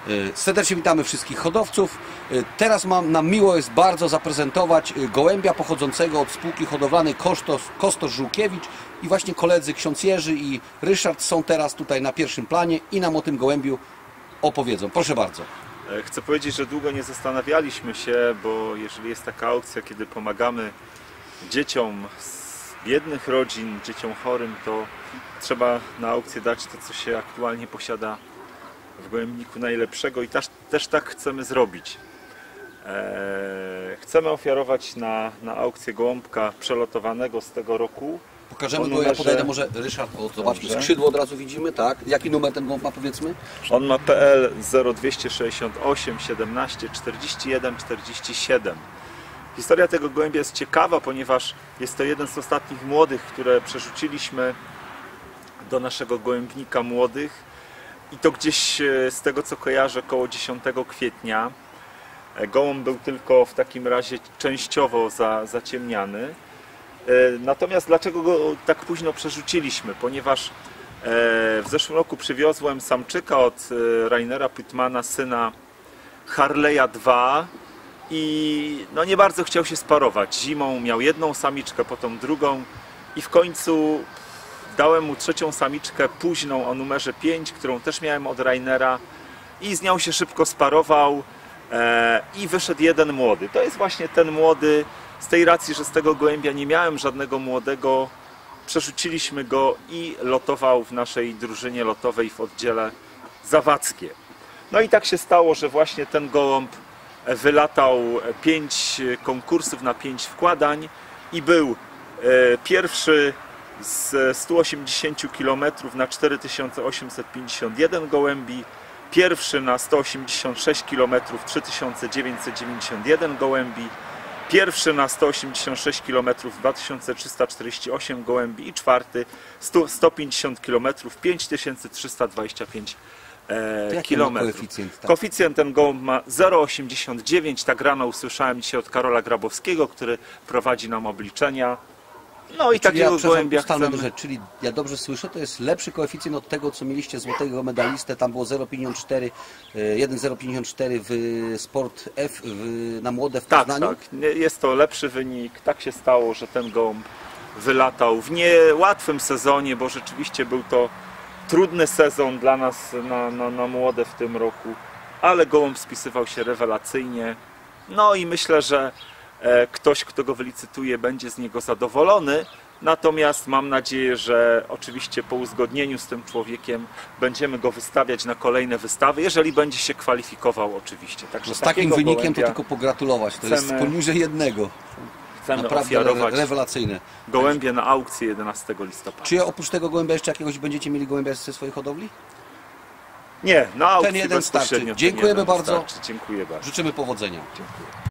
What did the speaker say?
Serdecznie witamy wszystkich hodowców. Teraz nam miło jest bardzo zaprezentować gołębia pochodzącego od spółki hodowlanej Kostosz Żółkiewicz i właśnie koledzy ksiądz Jerzy i Ryszard są teraz tutaj na pierwszym planie i nam o tym gołębiu opowiedzą. Proszę bardzo. Chcę powiedzieć, że długo nie zastanawialiśmy się, bo jeżeli jest taka aukcja, kiedy pomagamy dzieciom z biednych rodzin, dzieciom chorym, to trzeba na aukcję dać to, co się aktualnie posiada w gołębniku najlepszego i też tak chcemy zrobić. Chcemy ofiarować na aukcję gołąbka przelotowanego z tego roku. Pokażemy go, ja podejdę może, Ryszard, zobaczmy, skrzydło od razu widzimy, tak? Jaki numer ten gołąb ma, powiedzmy? On ma PL 0268 17 41 47. Historia tego gołębia jest ciekawa, ponieważ jest to jeden z ostatnich młodych, które przerzuciliśmy do naszego gołębnika młodych. I to gdzieś z tego, co kojarzę, około 10 kwietnia. Gołąb był tylko w takim razie częściowo zaciemniany. Natomiast dlaczego go tak późno przerzuciliśmy? Ponieważ w zeszłym roku przywiozłem samczyka od Rainera Pytmana, syna Harley'a 2 i no nie bardzo chciał się sparować. Zimą miał jedną samiczkę, potem drugą i w końcu dałem mu trzecią samiczkę późną o numerze 5, którą też miałem od Rainera i z nią się szybko sparował i wyszedł jeden młody. To jest właśnie ten młody. Z tej racji, że z tego gołębia nie miałem żadnego młodego, przerzuciliśmy go i lotował w naszej drużynie lotowej w oddziale zawadzkie. No i tak się stało, że właśnie ten gołąb wylatał 5 konkursów na 5 wkładań i był pierwszy z 180 km na 4851 gołębi, pierwszy na 186 km 3991 gołębi, pierwszy na 186 km 2348 gołębi i czwarty 150 km 5325 km. Koeficjent ten gołąb ma 0,89. Tak rano usłyszałem dzisiaj od Karola Grabowskiego, który prowadzi nam obliczenia. No i takiego gołębia chcemy. Czyli ja dobrze słyszę, to jest lepszy koeficjent od tego, co mieliście złotego medalistę, tam było 0,54, 1,054 w Sport F na młode w Poznaniu? Tak, jest to lepszy wynik. Tak się stało, że ten gołąb wylatał w niełatwym sezonie, bo rzeczywiście był to trudny sezon dla nas na młode w tym roku, ale gołąb spisywał się rewelacyjnie. No i myślę, że ktoś, kto go wylicytuje, będzie z niego zadowolony. Natomiast mam nadzieję, że oczywiście po uzgodnieniu z tym człowiekiem będziemy go wystawiać na kolejne wystawy, jeżeli będzie się kwalifikował oczywiście. Także z takim wynikiem to tylko pogratulować. To jest poniżej jednego. Chcemy naprawdę ofiarować rewelacyjne gołębie na aukcję 11 listopada. Czy oprócz tego gołębia jeszcze jakiegoś będziecie mieli gołębia ze swojej hodowli? Nie, na aukcji ten jeden starczy. bezpośrednio. Dziękujemy bardzo. Dziękuję bardzo. Życzymy powodzenia. Dziękuję.